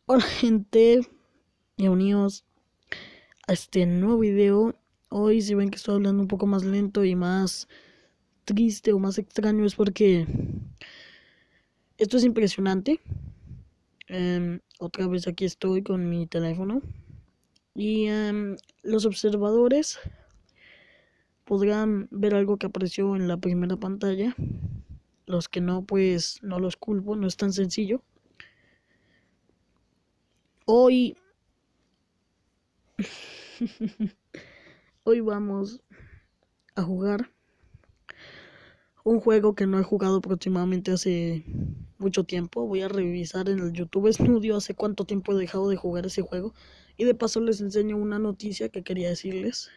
Hola gente, bienvenidos a este nuevo video. Hoy si ven que estoy hablando un poco más lento y más triste o más extraño es porque esto es impresionante. Otra vez aquí estoy con mi teléfono y los observadores podrán ver algo que apareció en la primera pantalla. Los que no, pues no los culpo, no es tan sencillo. Hoy vamos a jugar un juego que no he jugado aproximadamente hace mucho tiempo. Voy a revisar en el YouTube Studio hace cuánto tiempo he dejado de jugar ese juego. Y de paso les enseño una noticia que quería decirles.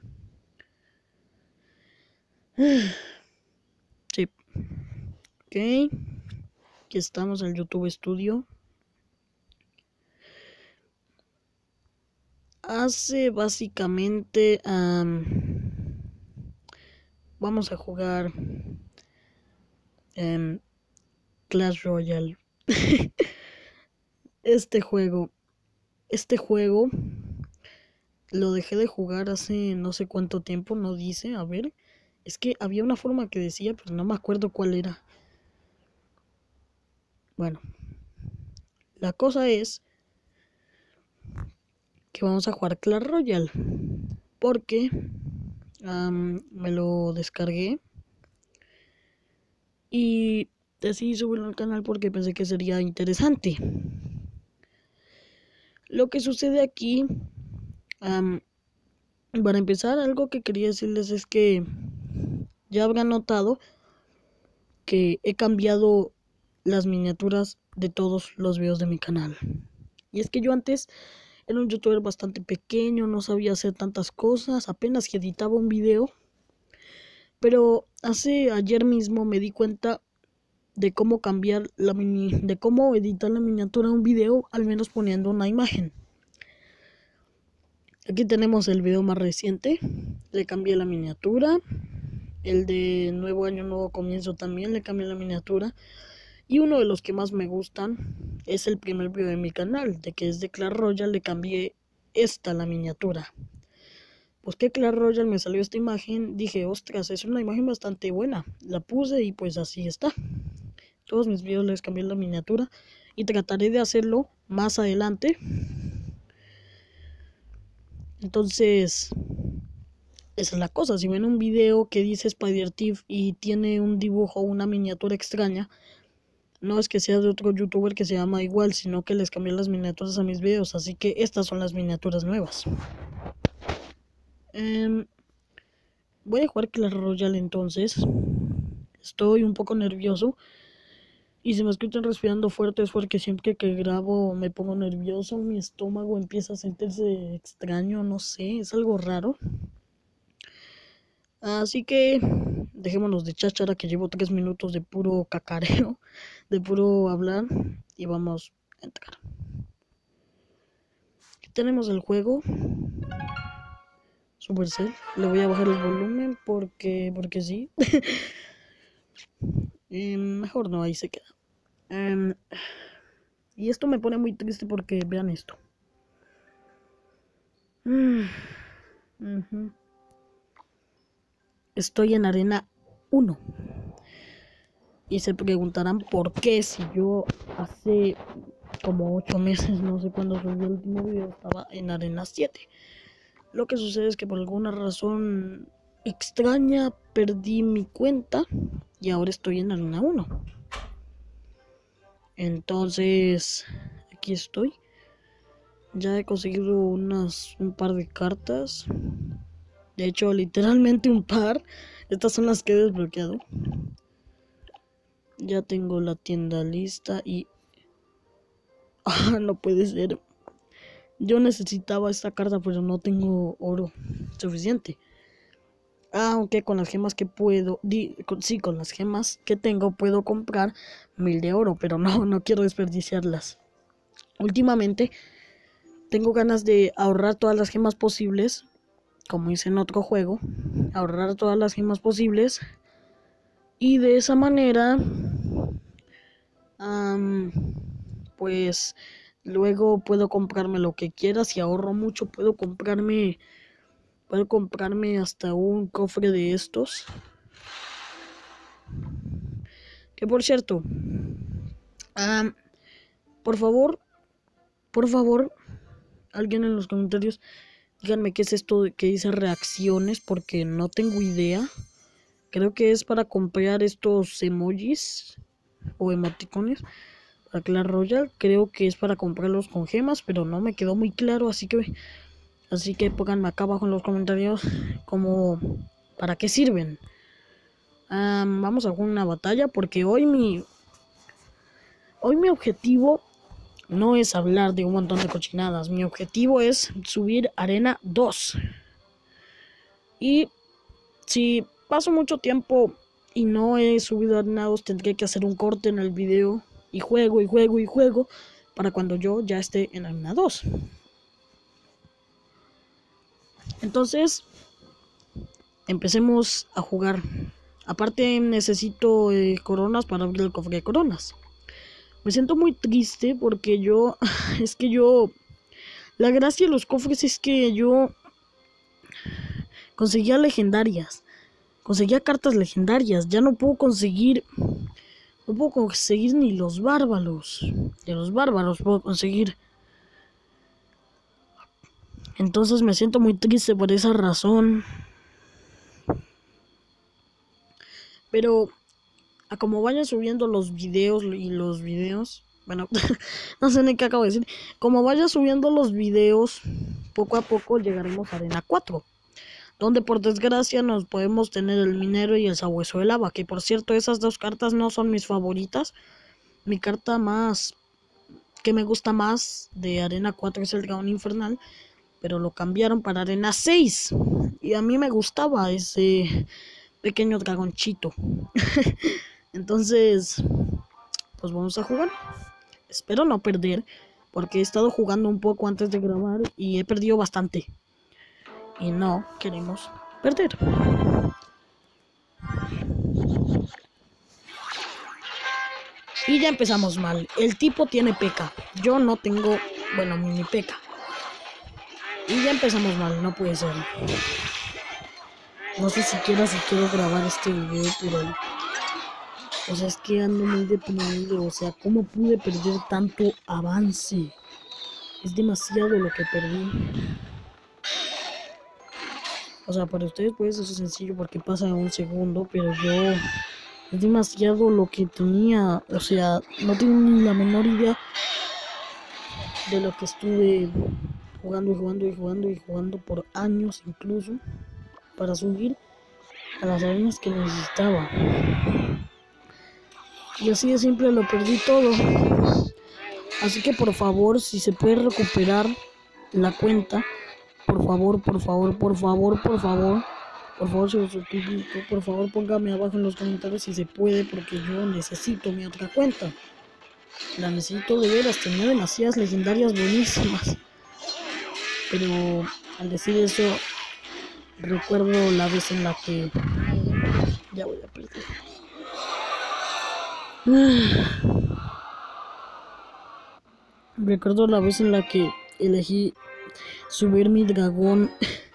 Sí. Ok. Aquí estamos en el YouTube Studio. Hace básicamente... vamos a jugar... Clash Royale. Este juego lo dejé de jugar hace no sé cuánto tiempo, no dice, a ver. Es que había una forma que decía, pero no me acuerdo cuál era. Bueno, la cosa es que vamos a jugar Clash Royale. Porque me lo descargué. Y decidí subirlo al canal porque pensé que sería interesante. Lo que sucede aquí, para empezar, algo que quería decirles es que ya habrán notado que he cambiado las miniaturas de todos los videos de mi canal. Y es que yo antes era un youtuber bastante pequeño, no sabía hacer tantas cosas, apenas que editaba un video. Pero ayer mismo me di cuenta de cómo cambiar de cómo editar la miniatura de un video, al menos poniendo una imagen. Aquí tenemos el video más reciente, le cambié la miniatura. El de Nuevo Año, Nuevo Comienzo también le cambié la miniatura. Y uno de los que más me gustan es el primer video de mi canal, de que es de Clash Royale, le cambié la miniatura. Pues que Clash Royale me salió esta imagen, dije, ostras, es una imagen bastante buena. La puse y pues así está. Todos mis videos les cambié la miniatura y trataré de hacerlo más adelante. Entonces, esa es la cosa. Si ven un video que dice SpiderTiff y tiene un dibujo o una miniatura extraña, no es que sea de otro youtuber que se llama igual, sino que les cambié las miniaturas a mis videos. Así que estas son las miniaturas nuevas. Voy a jugar Clash Royale entonces. Estoy un poco nervioso. Y si me escuchan respirando fuerte es porque siempre que grabo me pongo nervioso. Mi estómago empieza a sentirse extraño, no sé, es algo raro. Así que dejémonos de cháchara, que llevo 3 minutos de puro cacareo, de puro hablar, y vamos a entrar. Aquí tenemos el juego Supercell. Le voy a bajar el volumen porque sí. Mejor no, ahí se queda. Y esto me pone muy triste porque vean esto. Estoy en arena 1. Y se preguntarán por qué, si yo hace como 8 meses, no sé cuándo subí el último video, estaba en arena 7. Lo que sucede es que por alguna razón extraña perdí mi cuenta y ahora estoy en arena 1. Entonces, aquí estoy. Ya he conseguido un par de cartas. De hecho, literalmente un par. Estas son las que he desbloqueado. Ya tengo la tienda lista y... no puede ser. Yo necesitaba esta carta, pero no tengo oro suficiente. Aunque con las gemas que puedo... con las gemas que tengo puedo comprar 1000 de oro, pero no quiero desperdiciarlas. Últimamente tengo ganas de ahorrar todas las gemas posibles, como hice en otro juego. Ahorrar todas las gemas posibles. Y de esa manera... pues Luego puedo comprarme lo que quiera. Si ahorro mucho, puedo comprarme hasta un cofre de estos. Que por cierto, por favor, alguien en los comentarios, díganme qué es esto que dice reacciones, porque no tengo idea. Creo que es para comprar estos emojis o emoticones para Clash Royale. Creo que es para comprarlos con gemas, pero no me quedó muy claro, así que pónganme acá abajo en los comentarios como para qué sirven. Vamos a jugar una batalla porque hoy mi objetivo no es hablar de un montón de cochinadas. Mi objetivo es subir Arena 2. Y si paso mucho tiempo y no he subido Arena 2, tendré que hacer un corte en el video y juego para cuando yo ya esté en Arena 2. Entonces, empecemos a jugar. Aparte necesito coronas para abrir el cofre de coronas. Me siento muy triste porque la gracia de los cofres es que yo conseguía legendarias, conseguía cartas legendarias. Ya no puedo conseguir ni los bárbaros. De los bárbaros puedo conseguir. Entonces me siento muy triste por esa razón. Pero a como vayan subiendo los videos, bueno, no sé ni qué acabo de decir. Como vaya subiendo los videos, poco a poco llegaremos a Arena 4. Donde por desgracia nos podemos tener el minero y el sabueso de lava. Que por cierto, esas dos cartas no son mis favoritas. Mi carta que me gusta más de Arena 4 es el dragón infernal. Pero lo cambiaron para Arena 6. Y a mí me gustaba ese pequeño dragonchito. Entonces, pues vamos a jugar. Espero no perder, porque he estado jugando un poco antes de grabar y he perdido bastante. Y no queremos perder. Y ya empezamos mal. El tipo tiene P.K. Yo no tengo, bueno, mini P.K. Y ya empezamos mal, no puede ser. No sé siquiera si quiero grabar este video, pero... O sea, es que ando muy deprimido. O sea, ¿cómo pude perder tanto avance? Es demasiado lo que perdí. O sea, para ustedes puede ser sencillo porque pasa en un segundo, pero yo... Es demasiado lo que tenía. O sea, no tengo ni la menor idea de lo que estuve jugando por años incluso. Para subir a las arenas que necesitaba. Y así de simple lo perdí todo. Así que por favor, si se puede recuperar la cuenta, por favor, se los suplico, por favor póngame abajo en los comentarios si se puede, porque yo necesito mi otra cuenta. La necesito de veras, tenía demasiadas legendarias buenísimas. Pero al decir eso, recuerdo la vez en la que... Ya voy a perder. Recuerdo la vez en la que elegí subir mi dragón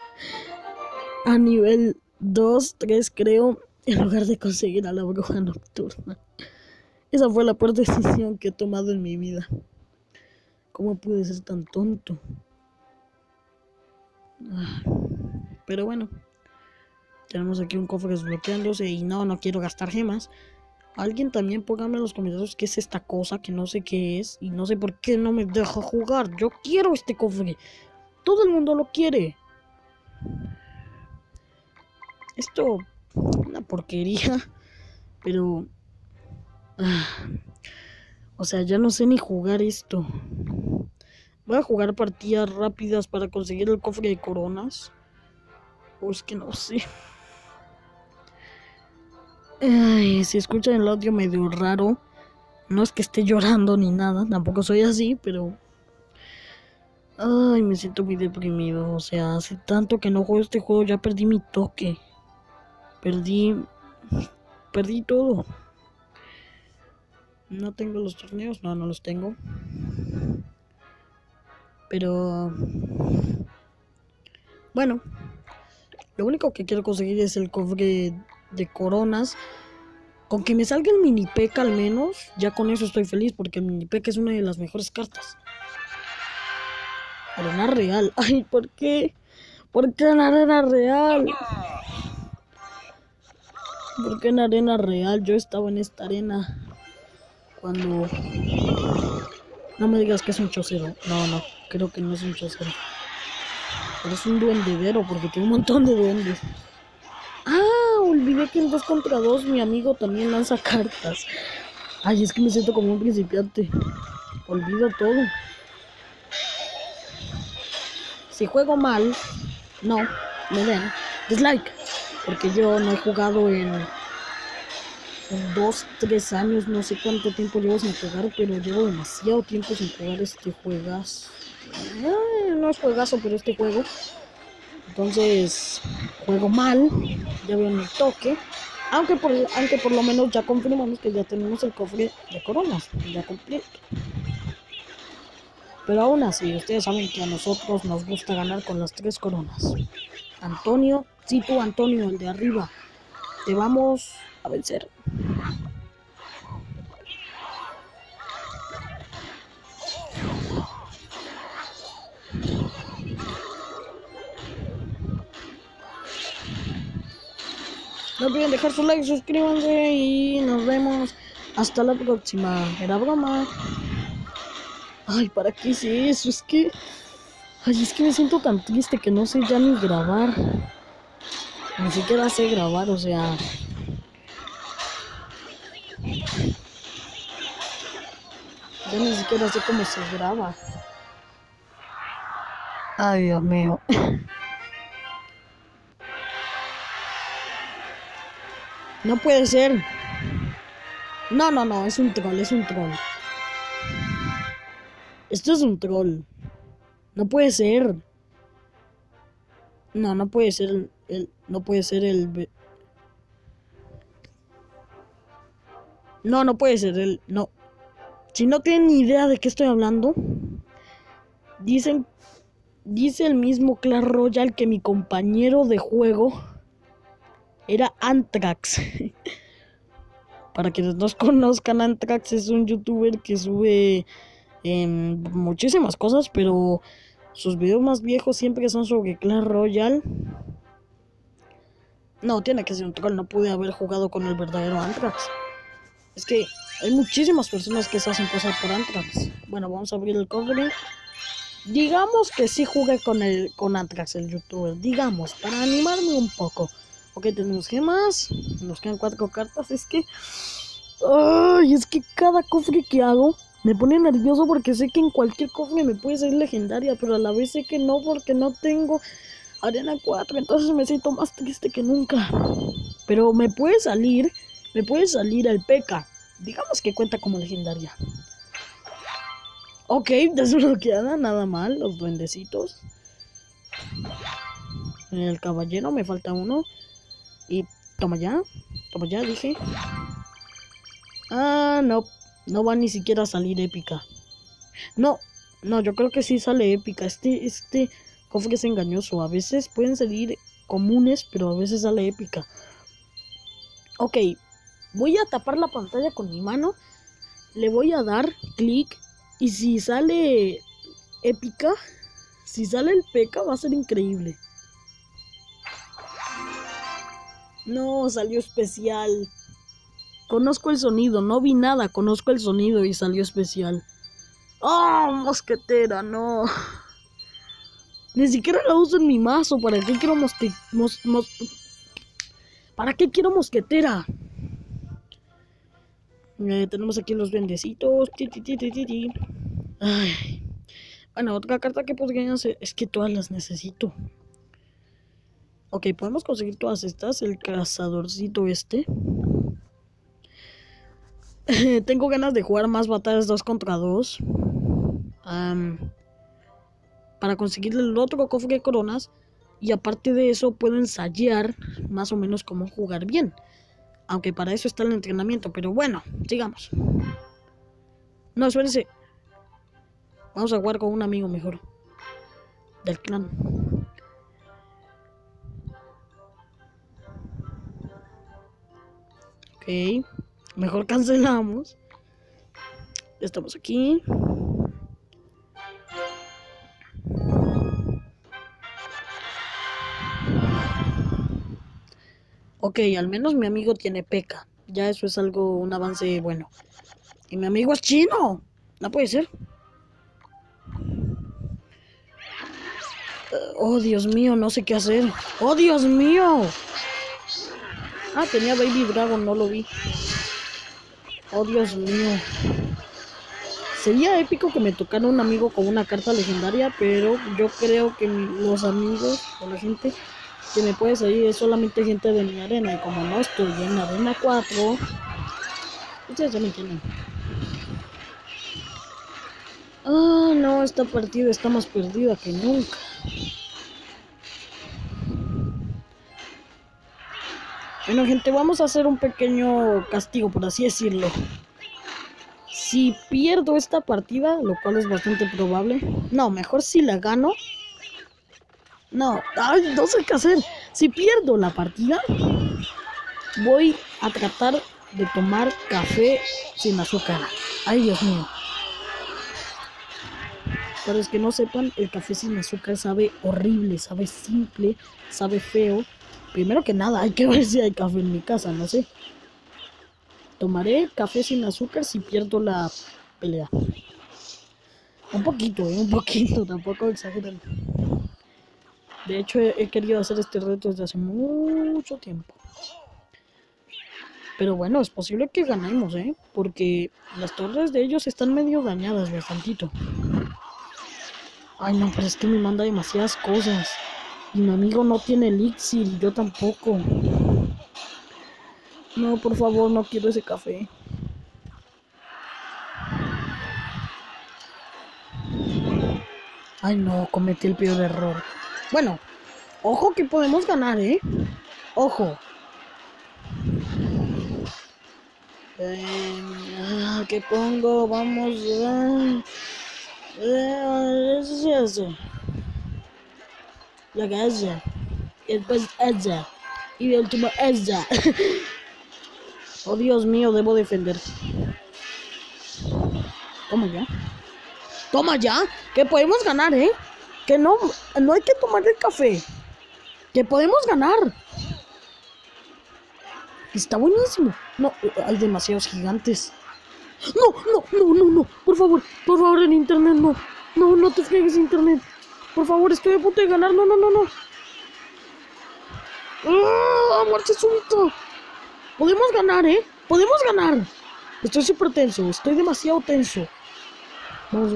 a nivel 2, 3 creo, en lugar de conseguir a la bruja nocturna. Esa fue la peor decisión que he tomado en mi vida. ¿Cómo pude ser tan tonto? Pero bueno, tenemos aquí un cofre desbloqueándose y no quiero gastar gemas. Alguien también póngame en los comentarios qué es esta cosa, que no sé qué es y no sé por qué no me deja jugar. Yo quiero este cofre. Todo el mundo lo quiere. Esto una porquería, pero o sea, ya no sé ni jugar esto. Voy a jugar partidas rápidas para conseguir el cofre de coronas. O es que no sé. Ay, si escuchan el audio medio raro, no es que esté llorando ni nada, tampoco soy así, pero... Ay, me siento muy deprimido, o sea, hace tanto que no juego este juego, ya perdí mi toque. Perdí todo. No tengo los torneos, no los tengo. Pero bueno, lo único que quiero conseguir es el cofre de coronas. Con que me salga el mini P.E.K.K.A al menos, ya con eso estoy feliz, porque el mini P.E.K.K.A es una de las mejores cartas. Arena real. Ay, ¿por qué? ¿Por qué en arena real? ¿Por qué en arena real? Yo estaba en esta arena cuando... No me digas que es un chocero. No, creo que no es un chocero. Pero es un duendedero porque tiene un montón de duendes. Ah, olvidé que en 2 contra 2 mi amigo también lanza cartas. Ay, es que me siento como un principiante. Olvido todo. Si juego mal, no, me den dislike. Porque yo no he jugado en 2, 3 años, no sé cuánto tiempo llevo sin jugar, pero llevo demasiado tiempo sin jugar este juegazo. No es juegazo, pero este juego. Entonces, juego mal, ya veo mi toque. Aunque por lo menos ya confirmamos que ya tenemos el cofre de coronas, ya completo. Pero aún así, ustedes saben que a nosotros nos gusta ganar con las 3 coronas. Antonio, sí tú Antonio, el de arriba, te vamos a vencer. No olviden dejar su like, suscríbanse y nos vemos hasta la próxima. Era broma. Ay, ¿para qué hice eso? Es que me siento tan triste que no sé ya ni grabar. Ni siquiera sé grabar, o sea... Ya ni siquiera sé cómo se graba. Ay, Dios mío. No puede ser. No, es un troll, es un troll. Esto es un troll. No puede ser. No puede ser no puede ser el... No puede ser el... No. Si no tienen ni idea de qué estoy hablando, dice el mismo Clash Royale que mi compañero de juego era Antrax. Para quienes no conozcan, Antrax es un youtuber que sube muchísimas cosas, pero sus videos más viejos siempre son sobre Clash Royale. No, tiene que ser un troll, no pude haber jugado con el verdadero Antrax. Es que hay muchísimas personas que se hacen pasar por Antrax. Bueno, vamos a abrir el cofre. Digamos que sí jugué con Antrax, el youtuber. Digamos, para animarme un poco. Ok, tenemos gemas. Nos quedan 4 cartas. Es que cada cofre que hago me pone nervioso porque sé que en cualquier cofre me puede salir legendaria, pero a la vez sé que no porque no tengo arena 4. Entonces me siento más triste que nunca. Pero me puede salir el P.E.K.K.A. Digamos que cuenta como legendaria. Ok, desbloqueada, nada mal, los duendecitos. El caballero, me falta uno. Y toma ya, dije. No va ni siquiera a salir épica. No, yo creo que sí sale épica. Este cofre es engañoso. A veces pueden salir comunes, pero a veces sale épica. Ok, voy a tapar la pantalla con mi mano. Le voy a dar clic. Y si sale épica, si sale el P.E.K.K.A va a ser increíble. No, salió especial. Conozco el sonido, no vi nada, conozco el sonido y salió especial. ¡Oh, mosquetera, no! Ni siquiera la uso en mi mazo. ¿Para qué quiero ¿Para qué quiero mosquetera? Tenemos aquí los duendecitos. Ay. Bueno, otra carta que podrían hacer es que todas las necesito. Ok, podemos conseguir todas estas. El cazadorcito este. Tengo ganas de jugar más batallas 2 contra 2. Para conseguir el otro cofre de coronas. Y aparte de eso puedo ensayar más o menos cómo jugar bien. Aunque para eso está el entrenamiento. Pero bueno, sigamos. No, espérense. Vamos a jugar con un amigo mejor. del clan. Ok, mejor cancelamos. Estamos aquí. Ok, al menos mi amigo tiene P.E.K.K.A. Ya eso es algo, un avance bueno. Y mi amigo es chino. No puede ser. Oh, Dios mío, no sé qué hacer. ¡Oh, Dios mío! Ah, tenía Baby Dragon, no lo vi. Oh, Dios mío. Sería épico que me tocara un amigo con una carta legendaria, pero yo creo que los amigos o la gente que me puede salir es solamente gente de mi arena. Y como no estoy en la arena 4, ustedes ya me entienden. Ah, no, esta partida está más perdida que nunca. Bueno, gente, vamos a hacer un pequeño castigo, por así decirlo. Si pierdo esta partida, lo cual es bastante probable. No, mejor si la gano. No, ay, no sé qué hacer. Si pierdo la partida, voy a tratar de tomar café sin azúcar. Ay, Dios mío. Para los que no sepan, el café sin azúcar sabe horrible, sabe simple, sabe feo. Primero que nada, hay que ver si hay café en mi casa, no sé. Tomaré café sin azúcar si pierdo la pelea. Un poquito, tampoco exageren. De hecho, he querido hacer este reto desde hace mucho tiempo. Pero bueno, es posible que ganemos, porque las torres de ellos están medio dañadas, bastantito. Ay, no, pero es que me manda demasiadas cosas. Y mi amigo no tiene elixir y yo tampoco. No, por favor, no quiero ese café. Ay, no, cometí el peor error. Bueno, ojo que podemos ganar, Ojo. ¿Qué pongo? Vamos. Eso. La galla. Y después ella. Y de último ella. Oh, Dios mío, debo defender. Toma ya. Toma ya. Que podemos ganar, Que no hay que tomar el café. Que podemos ganar. Está buenísimo. No, hay demasiados gigantes. No. Por favor, en internet, no. No te friegues internet. Por favor, estoy a punto de ganar. No. ¡Ah! ¡Muerte súbita! Podemos ganar, Podemos ganar. Estoy súper tenso. Estoy demasiado tenso. Vamos.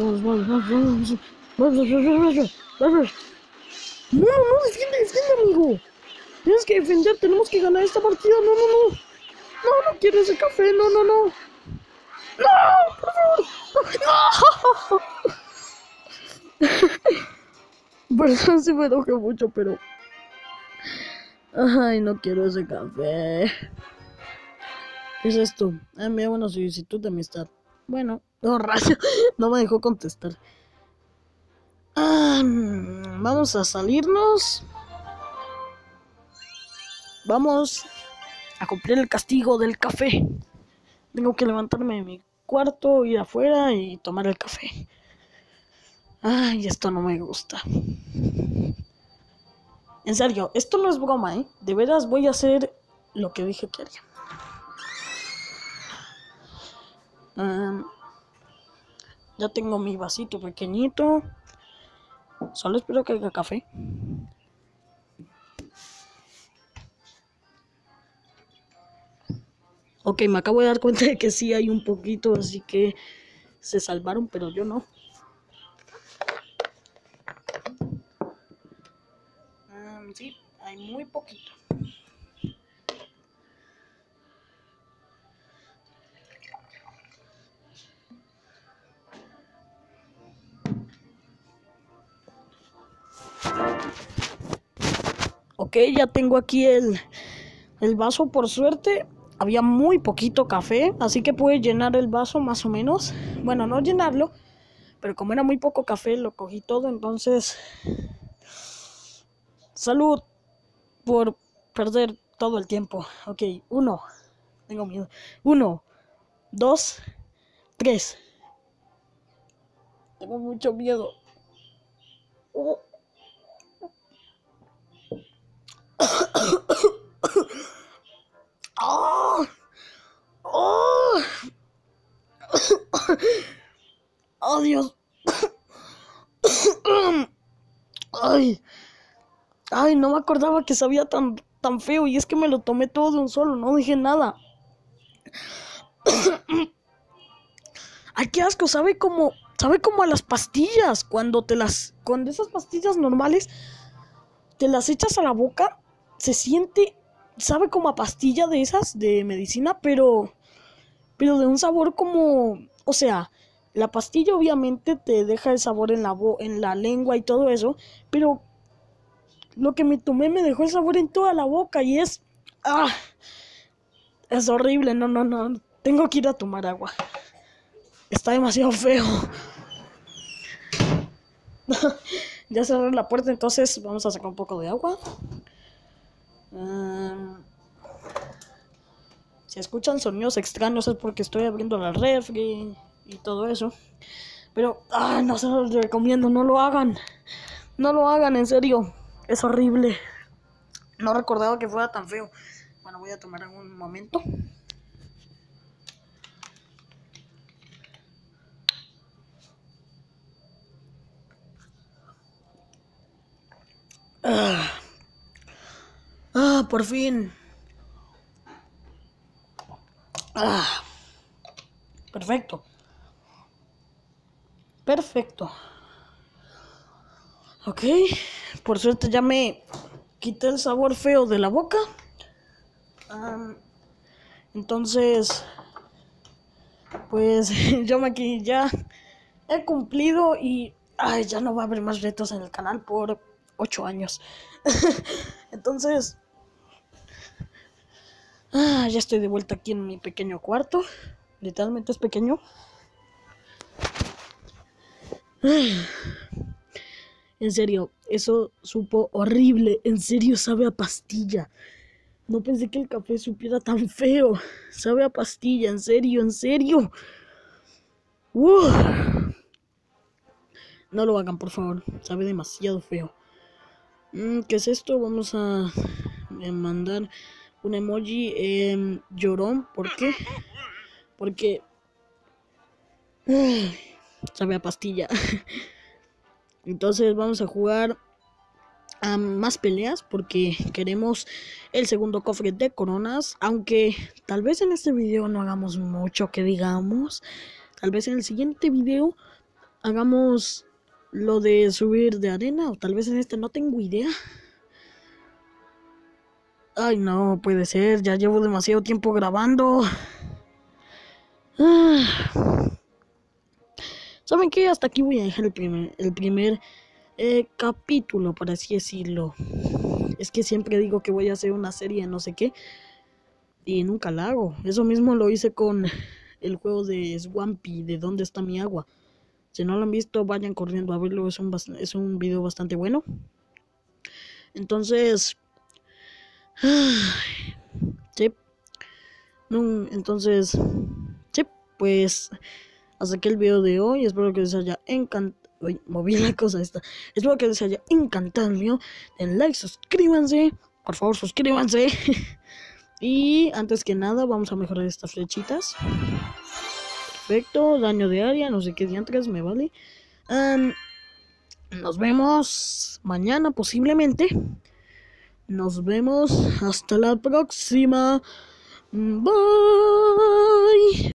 No, defiende, amigo. Tienes que defender, tenemos que ganar esta partida. No quiero ese café, no. No, por favor. No. Perdón si me enojé mucho, pero... Ay, no quiero ese café. ¿Qué es esto? Envía una solicitud de amistad. Bueno, no, rayo, no me dejó contestar. Vamos a salirnos. Vamos a cumplir el castigo del café. Tengo que levantarme de mi cuarto, ir afuera y tomar el café. Ay, esto no me gusta. En serio, esto no es broma, De veras voy a hacer lo que dije que haría. Ya tengo mi vasito pequeñito. Solo espero que haya café. Ok, me acabo de dar cuenta de que sí hay un poquito, así que se salvaron, pero yo no. Sí, hay muy poquito. Ok, ya tengo aquí el vaso, por suerte. Había muy poquito café, así que pude llenar el vaso más o menos. Bueno, no llenarlo, pero como era muy poco café, lo cogí todo, entonces Salud por perder todo el tiempo. Ok, 1. Tengo miedo. 1, 2, 3. Tengo mucho miedo. Oh. Oh. Oh. Oh, Dios. Ay, no me acordaba que sabía tan feo. Y es que me lo tomé todo de un solo, no dije nada. Ay, qué asco, sabe como a las pastillas. Cuando esas pastillas normales te las echas a la boca, sabe como a pastilla de esas de medicina, pero de un sabor como, o sea, la pastilla obviamente te deja el sabor en la lengua y todo eso, pero lo que me tomé me dejó el sabor en toda la boca y es horrible. No, tengo que ir a tomar agua. Está demasiado feo. Ya cerré la puerta, entonces vamos a sacar un poco de agua. Si escuchan sonidos extraños es porque estoy abriendo la refri y todo eso. Pero, no se los recomiendo, no lo hagan. No lo hagan, en serio. Es horrible. No recordaba que fuera tan feo. Bueno, voy a tomar un momento. Por fin. Perfecto. Ok, por suerte ya me quité el sabor feo de la boca. Entonces, pues yo aquí ya he cumplido y ya no va a haber más retos en el canal por 8 años. Entonces, ya estoy de vuelta aquí en mi pequeño cuarto. Literalmente es pequeño. En serio, eso supo horrible. En serio, sabe a pastilla. No pensé que el café supiera tan feo. Sabe a pastilla, en serio. No lo hagan, por favor. Sabe demasiado feo. ¿Qué es esto? Vamos a mandar un emoji llorón. ¿Por qué? Porque sabe a pastilla. Entonces vamos a jugar a más peleas porque queremos el segundo cofre de coronas. Aunque tal vez en este video no hagamos mucho que digamos. Tal vez en el siguiente video hagamos lo de subir de arena. O tal vez en este, no tengo idea. Ay, no puede ser. Ya llevo demasiado tiempo grabando. ¿Saben qué? Hasta aquí voy a dejar el primer capítulo, por así decirlo. Es que siempre digo que voy a hacer una serie no sé qué y nunca la hago. Eso mismo lo hice con el juego de Swampy, de ¿Dónde está mi agua? Si no lo han visto, vayan corriendo a verlo. Es un video bastante bueno. Entonces, sí. Entonces, sí, pues hasta aquí el video de hoy. Espero que les haya encantado. Uy, moví la cosa esta. Espero que les haya encantado el video. Den like, suscríbanse. Por favor, suscríbanse. Y antes que nada, vamos a mejorar estas flechitas. Perfecto. Daño de área. No sé qué diantres me vale. Nos vemos mañana posiblemente. Nos vemos hasta la próxima. Bye.